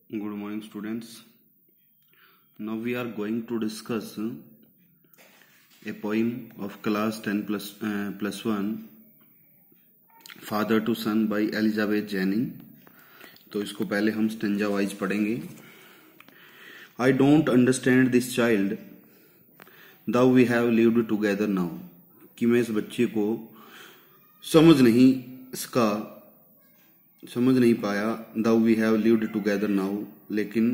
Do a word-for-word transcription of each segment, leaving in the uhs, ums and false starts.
Good morning, students. Now we are going to discuss a poem of class ten plus uh, plus one, Father to Son by Elizabeth Jennings. तो इसको पहले हम stanza wise पढ़ेंगे. I don't understand this child, though we have lived together now. कि मैं इस बच्चे को समझ नहीं इसका समझ नहीं पाया. Though we have lived together now, लेकिन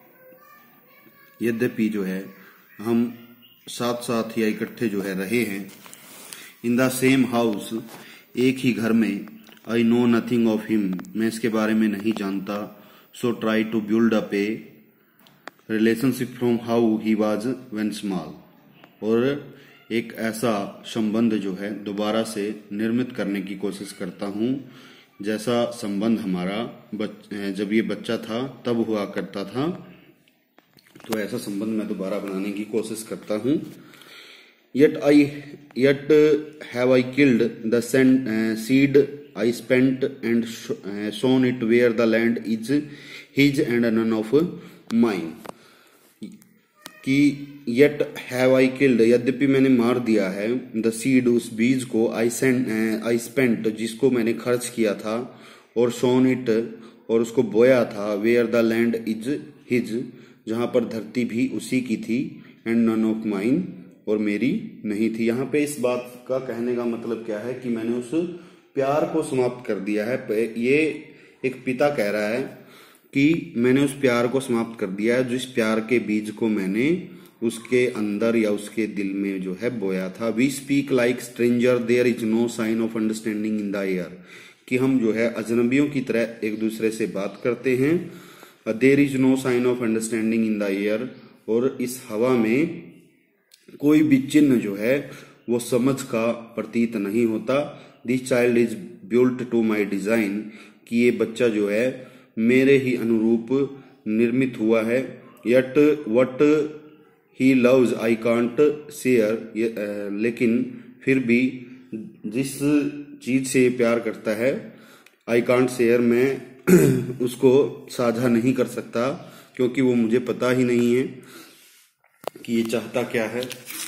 यद्यपि जो है हम साथ साथ या इकट्ठे जो है रहे हैं. इन द सेम हाउस, एक ही घर में. I know nothing of him, मैं इसके बारे में नहीं जानता. So try to build up a relationship from how he was when small, और एक ऐसा संबंध जो है दोबारा से निर्मित करने की कोशिश करता हूँ जैसा संबंध हमारा बच, जब ये बच्चा था तब हुआ करता था. तो ऐसा संबंध मैं दोबारा बनाने की कोशिश करता हूँ. Yet I yet have I killed the seed I spent and sown it where the land is his and none of mine. कि यट हैव आई किल्ड, यद्यपि मैंने मार दिया है, द सीड, उस बीज को, आई सेंट आई स्पेंट, जिसको मैंने खर्च किया था, और सोन इट, और उसको बोया था, where the land is his, जहां पर धरती भी उसी की थी, एंड नन ऑफ माइन, और मेरी नहीं थी. यहाँ पे इस बात का कहने का मतलब क्या है कि मैंने उस प्यार को समाप्त कर दिया है. ये एक पिता कह रहा है कि मैंने उस प्यार को समाप्त कर दिया है, जिस प्यार के बीज को मैंने उसके अंदर या उसके दिल में जो है बोया था. We speak like stranger, there is no sign of understanding in the air, कि हम जो है अजनबियों की तरह एक दूसरे से बात करते हैं. There is no sign of understanding in the air, और इस हवा में कोई भी चिन्ह जो है वो समझ का प्रतीत नहीं होता. This child is built to my design, कि ये बच्चा जो है मेरे ही अनुरूप निर्मित हुआ है. Yet what he loves I can't share, लेकिन फिर भी जिस चीज से प्यार करता है, आई कांट शेयर, मैं उसको साझा नहीं कर सकता, क्योंकि वो मुझे पता ही नहीं है कि ये चाहता क्या है.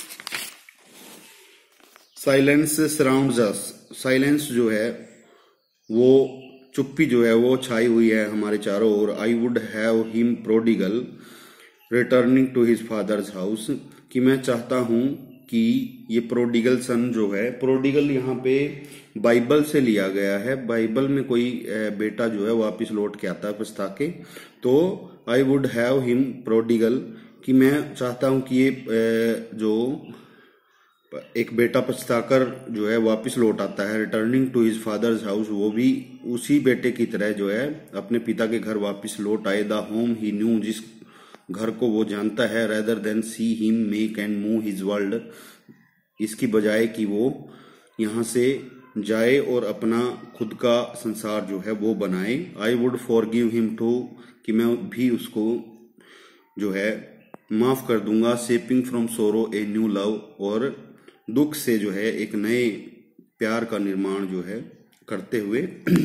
साइलेंस सराउंड्स अस, साइलेंस जो है वो, चुप्पी जो है वो छाई हुई है हमारे चारों ओर. I would have him prodigal returning to his father's house, कि मैं चाहता हूं कि ये प्रोडिगल सन जो है, प्रोडिगल यहाँ पे बाइबल से लिया गया है. बाइबल में कोई बेटा जो है वापिस लौट के आता है पछता के. तो I would have him prodigal, कि मैं चाहता हूं कि ये जो एक बेटा पछताकर जो है वापस लौट आता है. Returning to his father's house, वो भी उसी बेटे की तरह जो है अपने पिता के घर वापस लौट आए. द होम ही न्यू, जिस घर को वो जानता है. Rather than see him make and move his world, इसकी बजाय कि वो यहाँ से जाए और अपना खुद का संसार जो है वो बनाए. I would forgive him too, कि मैं भी उसको जो है माफ कर दूंगा. सेपिंग from sorrow a new love, और दुख से जो है एक नए प्यार का निर्माण जो है करते हुए.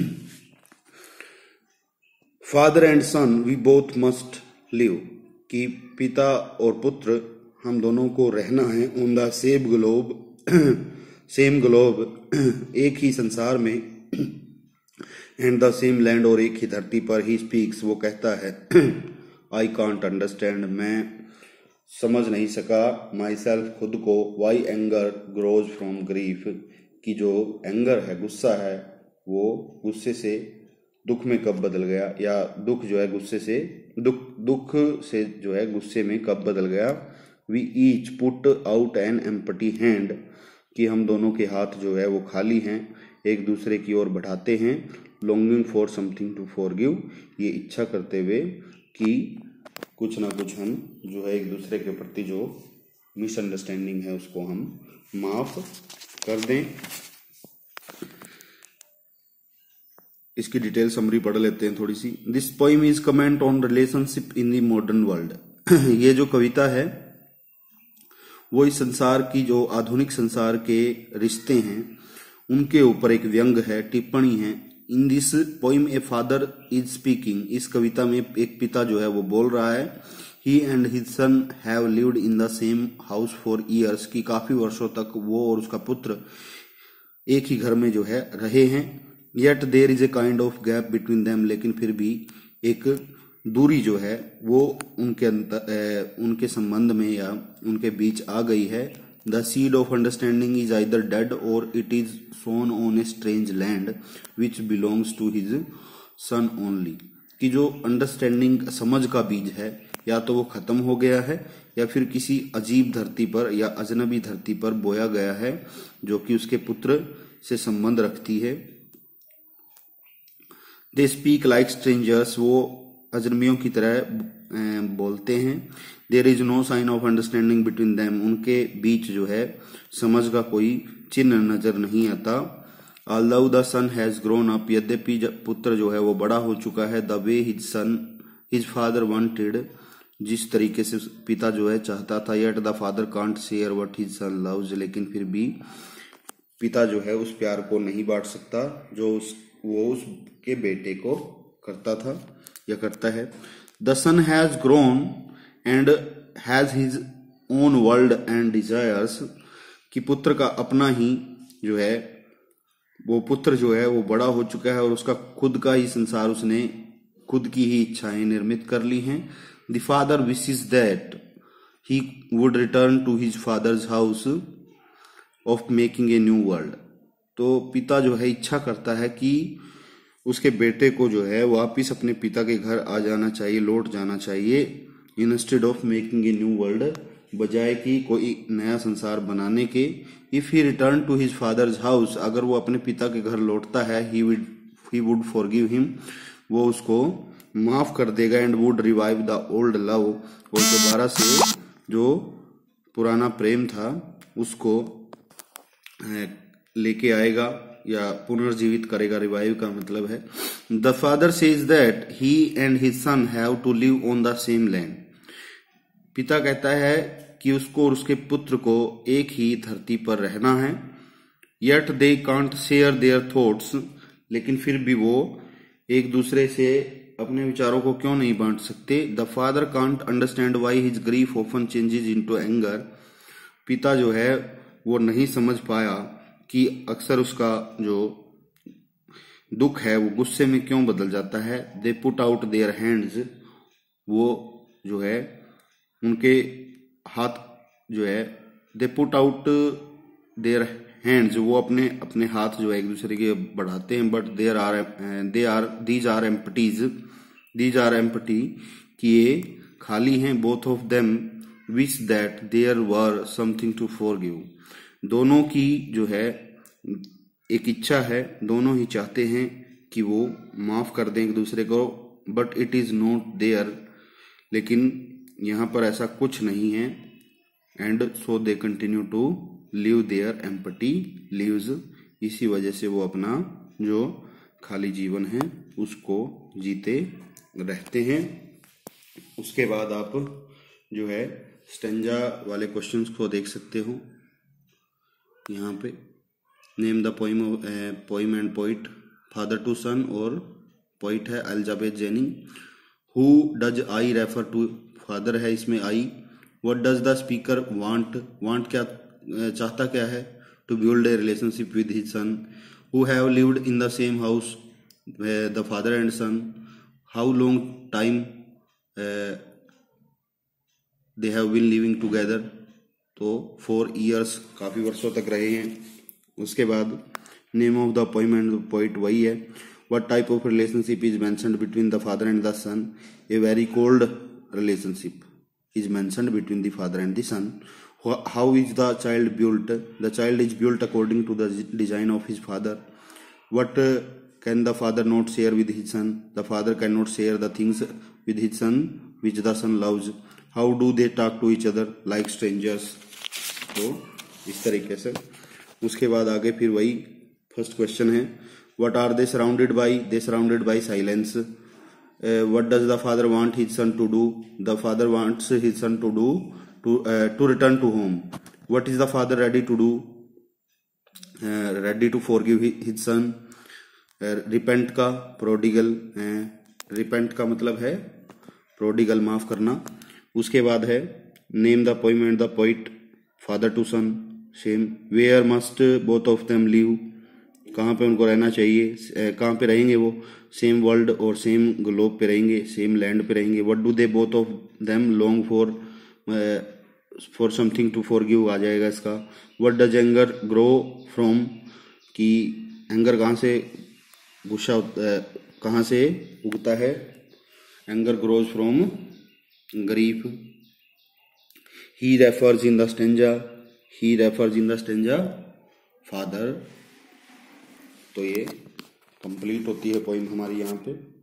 Father and son we both must live, कि पिता और पुत्र हम दोनों को रहना है. On the same globe, same globe, एक ही संसार में. एंड द सेम लैंड, और एक ही धरती पर. ही स्पीक्स, वो कहता है. आई कांट अंडरस्टैंड, मैं समझ नहीं सका. माई सेल्फ, खुद को. Why anger grows from grief, कि जो एंगर है, गुस्सा है, वो गुस्से से दुख में कब बदल गया, या दुख जो है गुस्से से दुख दुख से जो है गुस्से में कब बदल गया. We each put out an empty hand, कि हम दोनों के हाथ जो है वो खाली हैं, एक दूसरे की ओर बढ़ाते हैं. Longing for something to forgive, ये इच्छा करते हुए कि कुछ ना कुछ हम जो है एक दूसरे के प्रति जो मिसअंडरस्टैंडिंग है उसको हम माफ कर दें. इसकी डिटेल समरी पढ़ लेते हैं थोड़ी सी. This poem is comment on relationship in the modern world. ये जो कविता है वो इस संसार की, जो आधुनिक संसार के रिश्ते हैं उनके ऊपर एक व्यंग है, टिप्पणी है. In this poem a father is speaking, इस कविता में एक पिता जो है वो बोल रहा है। He and his son have lived in the same house for years, की काफी वर्षों तक वो और उसका पुत्र एक ही घर में जो है रहे हैं। Yet there is a kind of gap between them, लेकिन फिर भी एक दूरी जो है वो उनके अंतर, उनके संबंध में या उनके बीच आ गई है। The seed of understanding is either dead or it is sown on a strange land which belongs to his son only, कि जो अंडरस्टैंडिंग समझ का बीज है या तो वो खत्म हो गया है या फिर किसी अजीब धरती पर या अजनबी धरती पर बोया गया है जो कि उसके पुत्र से संबंध रखती है। दे स्पीक लाइक स्ट्रेंजर्स, वो अजनबियों की तरह बोलते हैं। There is no sign of understanding between them, उनके बीच जो है समझ का कोई चिन्ह नजर नहीं आता। Although the son has grown up, यद्यपि पुत्र जो है वो बड़ा हो चुका है। The way his son his father wanted, जिस तरीके से पिता जो है चाहता था। Yet the father can't share what his son loves, लेकिन फिर भी पिता जो है उस प्यार को नहीं बांट सकता जो उस वो उसके बेटे को करता था या करता है। The son has grown and has his own world and desires, कि पुत्र का अपना ही जो है वो पुत्र जो है वो बड़ा हो चुका है और उसका खुद का ही संसार उसने खुद की ही इच्छाएं निर्मित कर ली हैं। The father wishes that he would return to his father's house of making a new world, तो पिता जो है इच्छा करता है कि उसके बेटे को जो है वापिस अपने पिता के घर आ जाना चाहिए, लौट जाना चाहिए। Instead of making a new world, बजाय कि कोई नया संसार बनाने के। If he return to his father's house, अगर वो अपने पिता के घर लौटता है, he would he would forgive him, वो उसको माफ कर देगा। And would revive the old love, और दोबारा से जो पुराना प्रेम था उसको लेके आएगा या पुनर्जीवित करेगा। रिवाइव का मतलब है। The father says that he and his son have to live on the same land, पिता कहता है कि उसको और उसके पुत्र को एक ही धरती पर रहना है। Yet they can't share their thoughts, लेकिन फिर भी वो एक दूसरे से अपने विचारों को क्यों नहीं बांट सकते। The father can't understand why his grief often changes into anger, पिता जो है वो नहीं समझ पाया कि अक्सर उसका जो दुख है वो गुस्से में क्यों बदल जाता है। They put out their hands, वो जो है उनके हाथ जो है they put out their hands, वो अपने अपने हाथ जो है एक दूसरे के बढ़ाते हैं। But there are they are these are empties these are empty, कि ये खाली हैं। Both of them wish that there were something to forgive, दोनों की जो है एक इच्छा है, दोनों ही चाहते हैं कि वो माफ कर दें एक दूसरे को। But it is not there, लेकिन यहाँ पर ऐसा कुछ नहीं है। And so they continue to live their empty lives, इसी वजह से वो अपना जो खाली जीवन है उसको जीते रहते हैं। उसके बाद आप जो है स्टेंजा वाले क्वेश्चंस को देख सकते हो यहाँ पे। Name the poem poem and poet, father to son, और पोइट है Elizabeth Jenning. Who does I refer to, father है इसमें I. What does the speaker want, want क्या चाहता क्या है, to build a relationship with his son. Who have lived in the same house, the father and son. How long time they have been living together, तो for years, काफी वर्षों तक रहे हैं। उसके बाद name of the poem and poet वही है। What type of relationship is mentioned between the father and the son, a very cold relationship is mentioned between the father and the son. How is the child built? The child is built according to the design of his father. What uh, can the father not share with his son? The father cannot share the things with his son which the son loves. How do they talk to each other like strangers? तो इस तरीके से। उसके बाद आगे फिर वही first question है, what are they surrounded by? They surrounded by silence. Uh, what does the father want his son to do? The father wants his son to do to uh, to return to home. What is the father ready to do? Uh, ready to forgive his son. Repent का prodigal, repent का मतलब है prodigal, माफ करना। उसके बाद है name the poem and the poet, father to son, same. Where must both of them live, कहाँ पे उनको रहना चाहिए, कहाँ पे रहेंगे वो, सेम वर्ल्ड और सेम ग्लोब पे रहेंगे, सेम लैंड पे रहेंगे। What do they both of them long for, for something to forgive आ जाएगा इसका। What does anger grow from, कि एंगर कहाँ से, गुस्सा कहाँ से उगता है, anger grows from grief. He refers in the stanza, he refers in the stanza father. तो ये कंप्लीट होती है पोइम हमारी यहाँ पे।